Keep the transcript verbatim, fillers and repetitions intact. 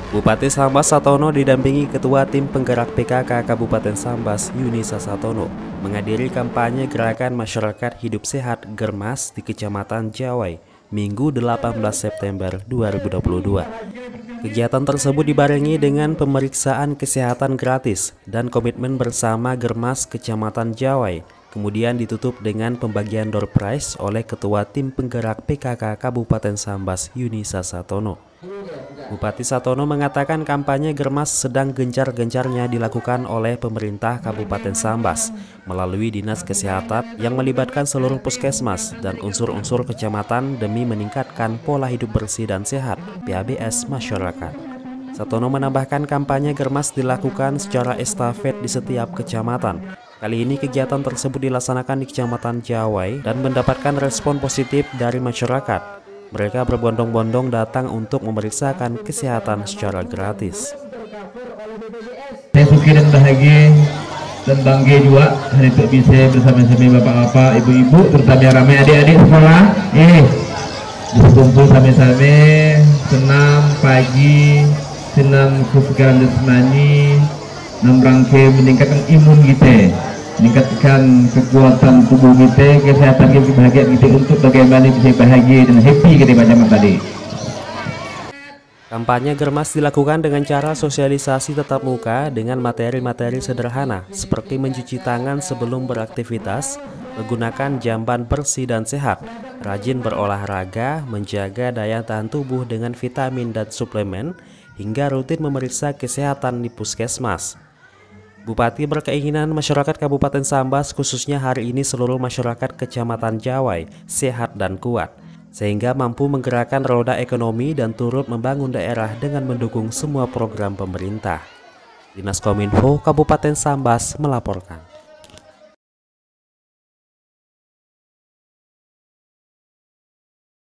Bupati Sambas Satono didampingi Ketua Tim Penggerak P K K Kabupaten Sambas Yunisa Satono menghadiri kampanye Gerakan Masyarakat Hidup Sehat Germas di Kecamatan Jawai, Minggu delapan belas September dua ribu dua puluh dua. Kegiatan tersebut dibarengi dengan pemeriksaan kesehatan gratis dan komitmen bersama Germas Kecamatan Jawai, kemudian ditutup dengan pembagian door prize oleh Ketua Tim Penggerak P K K Kabupaten Sambas Yunisa Satono. Bupati Satono mengatakan kampanye Germas sedang gencar-gencarnya dilakukan oleh pemerintah Kabupaten Sambas melalui Dinas Kesehatan yang melibatkan seluruh puskesmas dan unsur-unsur kecamatan demi meningkatkan pola hidup bersih dan sehat P A B S masyarakat. Satono menambahkan kampanye Germas dilakukan secara estafet di setiap kecamatan. Kali ini kegiatan tersebut dilaksanakan di Kecamatan Jawai dan mendapatkan respon positif dari masyarakat. Mereka berbondong-bondong datang untuk memeriksakan kesehatan secara gratis. Saya suki dan bahagia dan bangga juga hari itu bisa bersama-sama bapak-bapak, ibu-ibu, terutama ramai adik-adik sekolah. Eh, berkumpul sama-sama, senam pagi, senam kesegaran jasmani, dalam rangka meningkatkan imun kita, meningkatkan kekuatan tubuh kita, kesehatan kita, kebahagiaan kita untuk bagaimana bisa bahagia dan happy kita macam tadi. Kampanye Germas dilakukan dengan cara sosialisasi tatap muka dengan materi-materi sederhana seperti mencuci tangan sebelum beraktivitas, menggunakan jamban bersih dan sehat, rajin berolahraga, menjaga daya tahan tubuh dengan vitamin dan suplemen, hingga rutin memeriksa kesehatan di puskesmas. Bupati berkeinginan masyarakat Kabupaten Sambas, khususnya hari ini seluruh masyarakat Kecamatan Jawai, sehat dan kuat, sehingga mampu menggerakkan roda ekonomi dan turut membangun daerah dengan mendukung semua program pemerintah. Dinas Kominfo Kabupaten Sambas melaporkan.